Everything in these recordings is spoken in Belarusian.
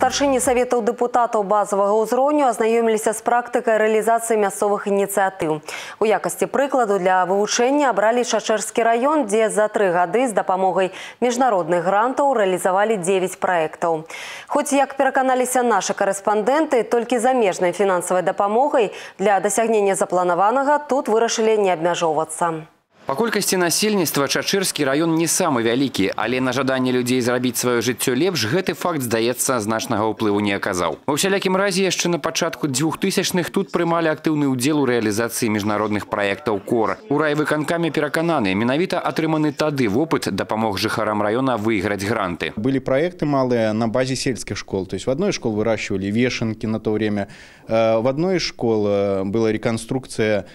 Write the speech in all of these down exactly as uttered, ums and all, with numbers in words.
Старшыні саветаў дэпутатаў базавага ўзроўню азнаёміліся з практыкай рэалізацыі мясцовых ініцыятыў. У якасці прыкладу для вывучэння абралі Чачэрскі раён, дзе за тры гады з дапамогай міжнародных грантаў рэалізавалі дзевяць праектаў. Хоць, як пераканаліся нашы карэспандэнты, толькі замежнай фінансавай дапамогай для дасягнення запланаванага тут вырашылі не абмяжоўвацца. Па колькасці насельніцтва Чачэрскі раён не самы вялікі, але на жаданне людзей зрабіць сваё жыццё лепш гэты факт, здаецца, значнага ўплыву не аказаў. Ва ўсялякім разе яшчэ на пачатку двухтысячных тут прымалі актыўны ўдзел у рэалізацыі міжнародных праектаў КОР. У райвыканкаме перакананы, менавіта атрыманы тады вопыт дапамог жыхарам раёна выйграць гранты. Были проекты малые на базе сельских школ. То есть в одной из школ выращивали вешенки на то время, в одной из школ была реконструкция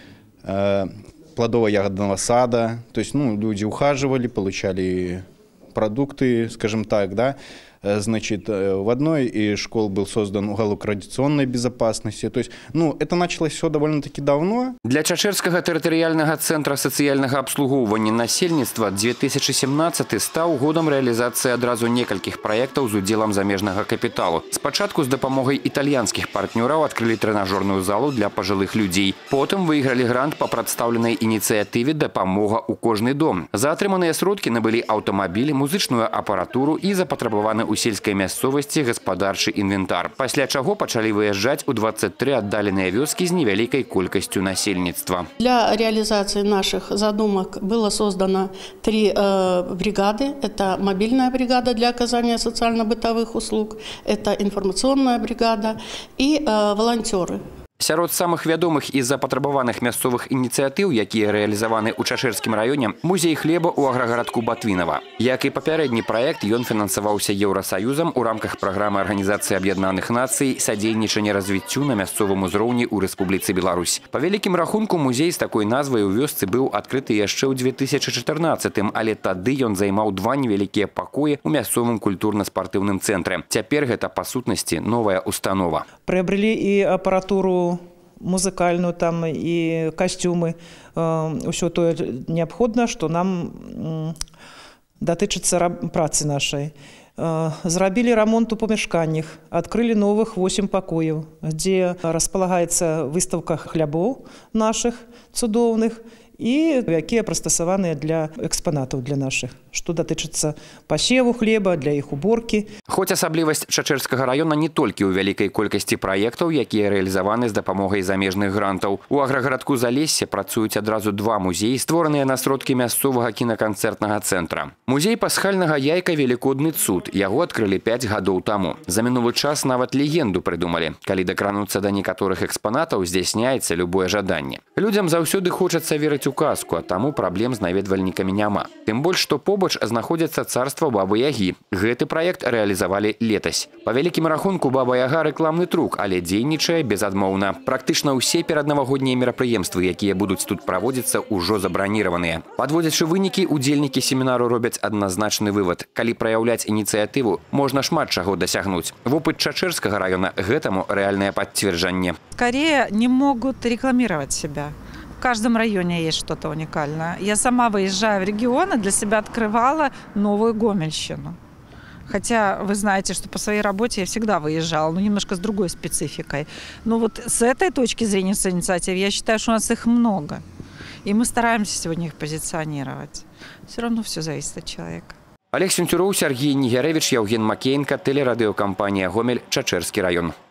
плодово-ягодного сада, то есть ну, люди ухаживали, получали продукты, скажем так, да. Значит, в одной из школ был создан уголок радиационной безопасности. То есть, ну, это началось все довольно-таки давно. Для Чачэрскага тэрытарыяльнага цэнтра сацыяльнага абслугоўвання насельніцтва две тысячи семнадцаты стаў годам рэалізацыі адразу некалькіх праектаў з удзелам замежнага капіталу. Спачатку з дапамогай італьянскіх партнёраў адкрылі трэнажорную залу для пажылых людзей. Потым выйгралі грант па прадстаўленай ініцыятыве «Дапамога ў кожны дом». За атрыманыя сродкі набылі аўтамабілі, музычную апаратуру і запатрабаваны у сельскай мясцовасці гаспадарчы інвентар. Пасля чаго пачалі выязджаць у двадцать три аддаленыя вёскі з невялікай колькасцю насельніцтва. Для реализации наших задумок было создано три э, бригады. Это мобильная бригада для оказания социально-бытовых услуг, это информационная бригада и э, волонтеры. Сярод самых вядомых і запатрабаваных мясцовых ініцыятыў, якія рэалізаваны ў Чачэрскім раёне, музей хлеба ў аграгарадку Батвінава. Як і папярэдні праект, ён фінансаваўся Еўрасаюзам у рамках праграмы Арганізацыі Аб'яднаных Нацый «Садзейнічанне развіццю на мясцовым узроўні ў Рэспубліцы Беларусь». Па вялікім рахунку, музей з такой назвай у вёсцы быў адкрыты яшчэ ў две тысячи чатырнаццатым, але тады ён займаў два невялікія пакоі ў мясцовым культурна-спартыўным цэнтры. Цяпер гэта, па сутнасці, новая установа. Приобрели и аппаратуру музыкальную, там и костюмы, все то необходимо, что нам датычыцца працы нашей. Зрабілі ремонт у памяшканнях, открыли новых восемь покоев, где располагается выставка хлябоў наших цудоўных и якія прыстасаваныя для экспонатаў для наших, что датычыцца пасеву хлеба, для іх уборкі. Хоць асаблівасць Чачэрскага раёна не толькі ў вялікай колькасці праектаў, якія рэалізаваны з дапамогай замежных грантаў. У аграгарадку Залессе працуюць адразу два музеі, створаныя на сродкі мясцовага кінаканцэртнага цэнтра. Музей пасхальнага яйка «Велікодны цуд». Яго адкрылі пяць гадоў таму. За мінулы час нават легенду прыдумалі. Калі дакрануцца да некаторых экспанатаў, здзяйсняецца любое жаданне. Людзям заўсёды хочацца верыць у казку, а таму праблем з наведвальнікамі няма. Тым больш, што побач знаходзіцца царства Бабы-Ягі. Гэты праект рэалізавалі летась. Па вялікім рахунку Баба-Яга рэкламны трук, але дзейнічае безадмоўна. Практычна ўсе пераднавагоднія мерапрыемствы, якія будуць тут праводзіцца, ужо забраніраваныя. Падводзячы вынікі, удзельнікі семінару робяць адназначны вывад. Калі праяўляць ініцыятыву, можна шмат чаго дасягнуць. Вопыт Чачэрскага раёна гэтаму рэальнае пацверджанне. Скорее не могут рекламировать себя. В каждом районе есть что-то уникальное. Я сама, выезжая в регионы, для себя открывала новую Гомельщину. Хотя вы знаете, что по своей работе я всегда выезжала, но немножко с другой спецификой. Но вот с этой точки зрения, с инициатив, я считаю, что у нас их много. И мы стараемся сегодня их позиционировать. Все равно все зависит от человека. Олег Сентюроў, Сергей Нигеревич, Евген Макеенко, телерадиокомпания «Гомель», Чачэрскі раён.